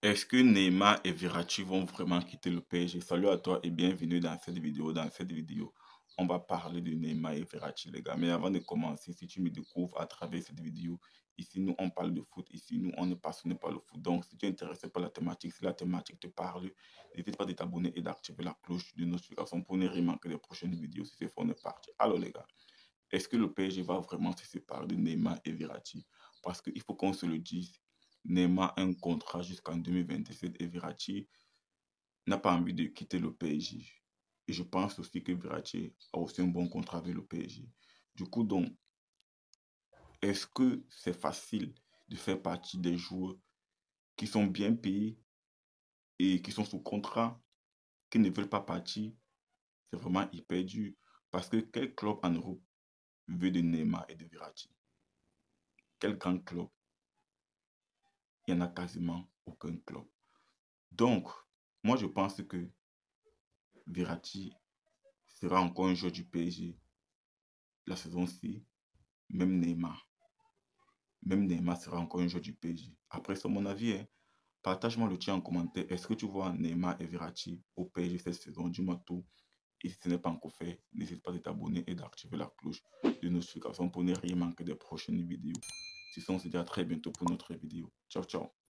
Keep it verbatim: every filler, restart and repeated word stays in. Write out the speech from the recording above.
Est-ce que Neymar et Verratti vont vraiment quitter le P S G? Salut à toi et bienvenue dans cette vidéo. Dans cette vidéo, on va parler de Neymar et Verratti, les gars. Mais avant de commencer, si tu me découvres à travers cette vidéo, ici, nous, on parle de foot. Ici, nous, on est passionné par le foot. Donc, si tu es intéressé par la thématique, si la thématique te parle, n'hésite pas de t'abonner et d'activer la cloche de notification pour ne rien manquer des prochaines vidéos si c'est fort, on est parti. Alors, les gars, est-ce que le P S G va vraiment se séparer de Neymar et Verratti? Parce qu'il faut qu'on se le dise. Neymar a un contrat jusqu'en deux mille vingt-sept et Verratti n'a pas envie de quitter le P S G. Et je pense aussi que Verratti a aussi un bon contrat avec le P S G. Du coup, donc, est-ce que c'est facile de faire partie des joueurs qui sont bien payés et qui sont sous contrat, qui ne veulent pas partir? C'est vraiment hyper dur. Parce que quel club en Europe veut de Neymar et de Verratti? Quel grand club? Il n'y en a quasiment aucun club. Donc, moi, je pense que Verratti sera encore un joueur du P S G la saison-ci, même Neymar. Même Neymar sera encore un joueur du P S G. Après, c'est mon avis. Hein. Partage-moi le tien en commentaire. Est-ce que tu vois Neymar et Verratti au P S G cette saison? Dis-moi tout. Et si ce n'est pas encore fait, n'hésite pas à t'abonner et d'activer la cloche de notification pour ne rien manquer des prochaines vidéos. Si ça, on se dit à très bientôt pour notre vidéo. Ciao, ciao.